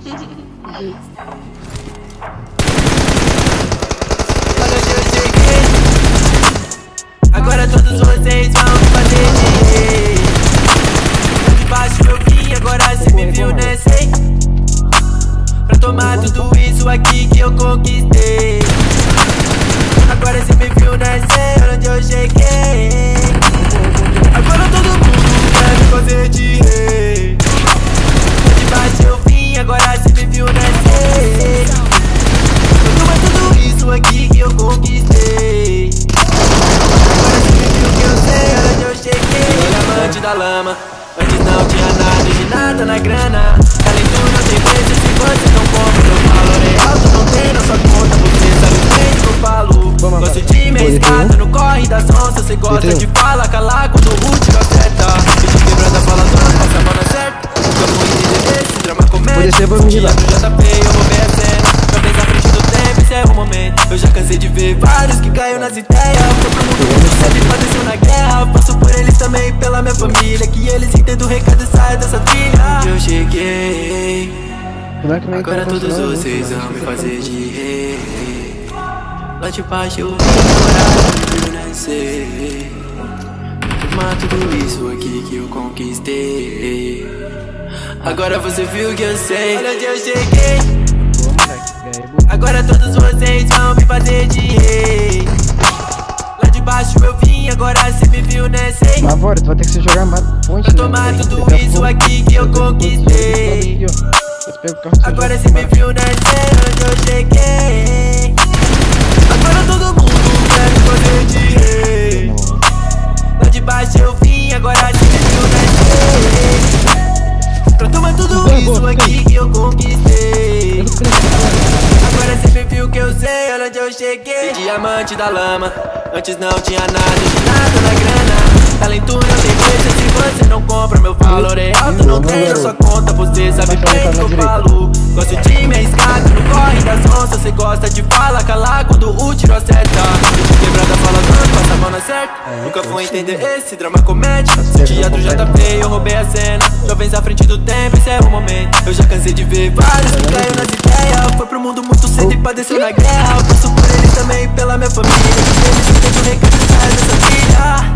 Agora todos vocês vão me fazer de rei. De baixo eu vim, agora cê me viu, né, sei. Pra tomar tudo isso aqui que eu conquistei. Agora cê me viu, né, sei onde eu cheguei. Agora todo mundo quer me fazer de rei. De baixo eu vim, agora cê me viu, né, sei. Pra tomar tudo isso aqui que eu conquistei. Diamante da lama, antes não tinha nada, de nada na grana. Talento não tem preço se você não compra. Meu valor é alto, não tem na sua conta. Você sabe bem que eu falo. Gosto de mescado no corre das onças. Você gosta de falar, calar quando o tiro acerta. E de quebrada falando, passa a mão na certa. Nunca vou entender esse drama comédia. Dia do JP, eu roubei a cena. Talvez à frente do tempo, esse é o momento. Eu já cansei de ver vários que caiu nas ideias. Foi pro mundo muito cedo e padeceu na guerra. Passo por eles também, pela minha família. Que eles entendam o recado e saiam dessa trilha. Eu cheguei. Agora todos vocês vão me fazer de rei. Lá de baixo eu vim morar, eu nascer. Tomar tudo isso aqui que eu conquistei. Agora você viu que eu sei onde eu cheguei. Agora todos vocês vão me fazer de rei. Lá de baixo eu vim, agora cê me viu, né, sei. Mavor, tu vai ter que se jogar mais ponte. Pra tomar tudo isso aqui que eu conquistei. Agora cê me viu, né, sei onde eu cheguei. Agora todo mundo quer me fazer de rei. Lá de baixo eu vim, agora cê me viu, né, sei. Pra tomar tudo isso aqui que eu conquistei. Agora cê me viu que eu sei onde eu cheguei. Diamante da lama, antes não tinha nada, de nada na grana. Talento não tem preço se você não compra. Meu valor é alto, não tem na sua conta. Você sabe bem que eu falo. Gosto de me arriscar no corre das onças. Você gosta de falar, calar quando o tiro acerta. De quebrada falando, passa a mão na certa. Nunca vou entender esse drama comédia. Dia do JP, eu roubei a cena. Jovens à frente do tempo, esse é o momento. Eu já cansei de ver vários que caiu nas ideias. Foi pro mundo muito cedo e padeceu na guerra. Eu passo por eles também, pela minha família. Eles entendem o recado e saem dessa trilha.